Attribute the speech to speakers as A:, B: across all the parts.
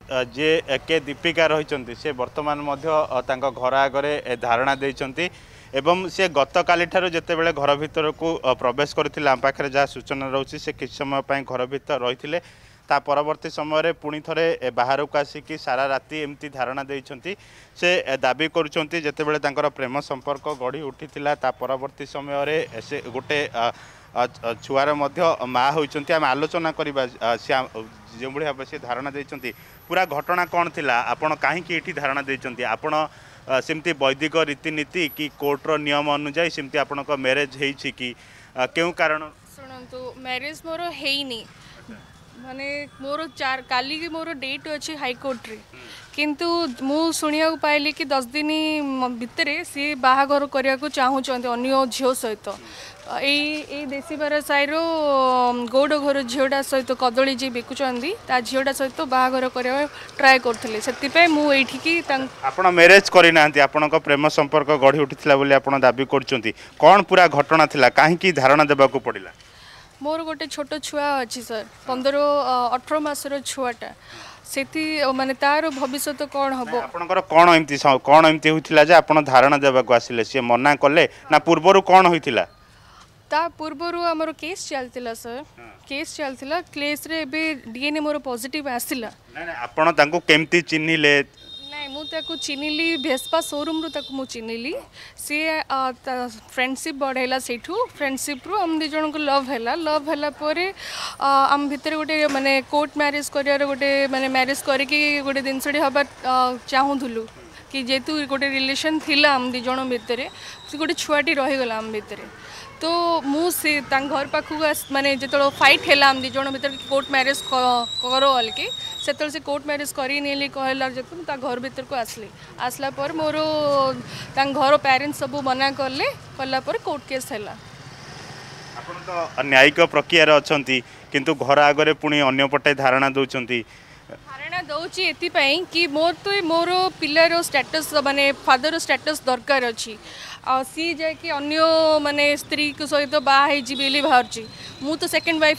A: जे के दीपिका रही से वर्तमान घर आगे धारणा देती एवं सी गत काली जितेबाला घर भीतर को प्रवेश करते आम पाखे जहाँ सूचना रोचे से किसी समय घर भीतर रही ता परवर्ती समय पुणी थे बाहर को आसिक सारा राति एमती धारणा देती से दाबी करुँच प्रेम संपर्क गढ़ी उठी ता परवर्ती समय से गोटे छुआर माँ होती आम आलोचना करवा जो भाव से धारणा देती पूरा घटना कौन थिला आपण कहीं धारणा देती आपण सेमती वैदिक रीतिनीति कि कोर्टर नियम अनुजाई सेमती आपण मैरेज होती कि क्यों कारण
B: शुणु मैरेज मोर है माने मोर चार काली की मोर डेट अच्छी हाईकोर्ट रे किंतु मु शुणा पाइली कि 10 दिन भितर सी बाहाघर करने को चाहूँगी अन्य झील सहित यही देसी बार साई गौड़ घर झीटा सहित कदली जी बिकुंट ता झीटा सहित बाहाघर करने ट्राए करते से मुझे
A: आपण मैरेज करना आपण प्रेम संपर्क गढ़ी उठी दाबी कर पूरा घटना थिला कहीं धारणा देवाक पड़ा
B: मोर गोटे छोट छुआ अच्छी सर 15-18 मासर छुआटा से माने तार भविष्य कौन हम
A: आपणकर कौन एमती होता जे आपण धारणा देवाक आसिले सी मना कले ना पूर्वर कौन होता
B: ता पूर्वर आमर केस चलता सर केस चलता केस रे एबे डीएनए मोर पॉजिटिव आसिला
A: आपण तांको केमती चिन्हिले
B: नहीं मुझे चिन्हली भेस्पा शोरूम रु मु चिन्हली सी फ्रेंडशिप बढ़ेला से फ्रेंडशिप रु आम दिज को लव है आम भितर गोटे माने कोर्ट मैरिज कर गोटे माने मैरिज करके गोटे जिनसटी हवा चाहूलु कि जेतु गोटे रिलेशन थिला आम दिज भितर गोटे छुआटी रहीगला आम भितर तो मुझे घर पाखक माने जो फाइट है आम दिज भितर कोर्ट मैरिज करो अलके से कोर्ट मैरिज करी कहला जो घर भीतर को आसला पर मोर घर पेरेंट्स सब मना कले कलापर कोर्ट केस है
A: आपण तो न्यायिक प्रक्रिया अच्छा किंतु घर आगे पुणी अंपटे धारणा दौरान
B: धारणा दौची एपाई कि मोर पिलार स्टेटस माने फादर स्टेटस दरकार अच्छी सी जाकि अन्य माने स्त्री को सहित बाहर बाहर मु तो सेकेंड वाइफ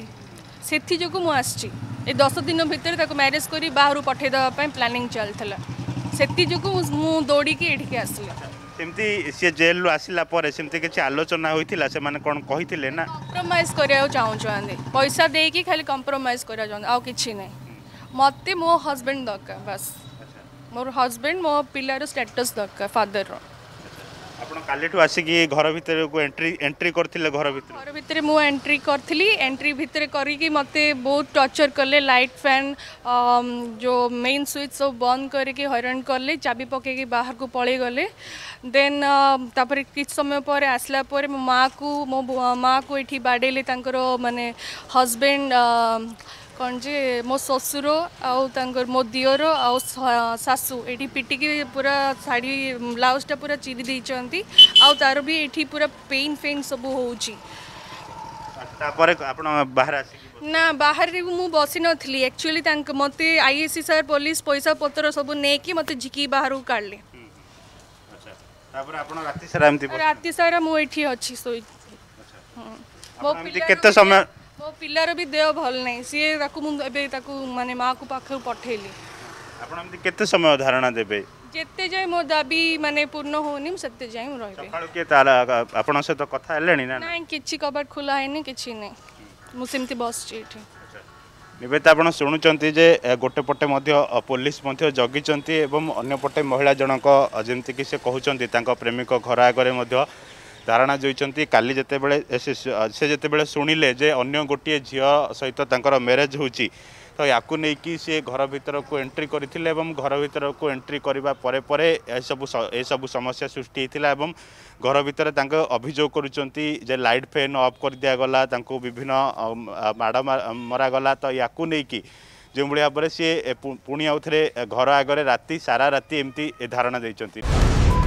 B: से जो मुझे ए 10 दिन भितर मैरिज करी बाहर पठेदेवाई प्लानिंग चलता से जो दौड़ी ये आसला
A: सेमती सी जेल रु आसला पर सेमती किसी आलोचना होइथिला से माने कोन कहिथिले ना
B: कंप्रोमाइज करिया चाहूँ पैसा देकी खाली कंप्रोमाइज करिया चाहूँ आ किछि नै मते मो हस्बैंड दरकार बस मोर हस्बैंड मो पिलार स्टेटस दरकार फादर रो
A: आपण कालीठू आसिकी घर भीतर को एंट्री करथिले घर
B: भीतर मु एंट्री करथली एंट्री भीतर करिकी मते बहुत टॉर्चर करले लाइट फैन जो मेन स्विच सब बंद करके हैरान करले चाबी पके बाहर को पळे गले देन तापर किछ समय पर आसला पर मो माँ को एठी बाडेले तांकर माने हस्बैंड कौन जे मो ससुर आउर मो दियर आउ सासू ये पिटिकी पूरा शाढ़ी ब्लाउजटा पूरा चिरी देती आर भी ये पूरा पेन फेन सब हो ना बाहर मु बसी नी एक्चुअली मत आईएससी सर पुलिस पैसा पतर सब नहीं मत झिकी बाहर को काढ़ले राति सारा मुझे अच्छी सोई मो पिलार भी देह भल नहीं सी माने माँ को पाखु पठेली
A: केते समय धारणा देबे
B: जेते जाय मो दाबी माने पूर्ण होनी सेते जाय रहिबे
A: सकाळ के ताला आपण से तो कथा हेलेनी ना
B: नहीं किछि कबाट खुला हैनी किछि नहीं मु सेमती बस एठी
A: निवेदिता आपण शुणुचंती जे गोटे पटे मध्य पुलिस मध्य जगिचंती एवं अन्य पटे महिला जनक जेमती कि से कहउचंती तांको प्रेमिक घर आगरे मध्य धारणा जोईचंती काली जेतेबेले से जेतेबेले शुणिले जे अन्य गोटे झील सहित तांकर मैरेज होची तो याकू नहीं कि सी घर भीतर को एंट्री करथिले एवं घर भीतर को एंट्री करबा परे परे ए सब समस्या सृष्टि होइतिला एवं घर भीतर तांको अभियोग करूचंती जे लाइट फैन ऑफ कर दिया गला तांको विभिन्न माड़ मरा गला तो याकू नहीं कि जो भाव से सी पुणी आउ थे घर आगे राति सारा राति एमती धारणा देइचंती।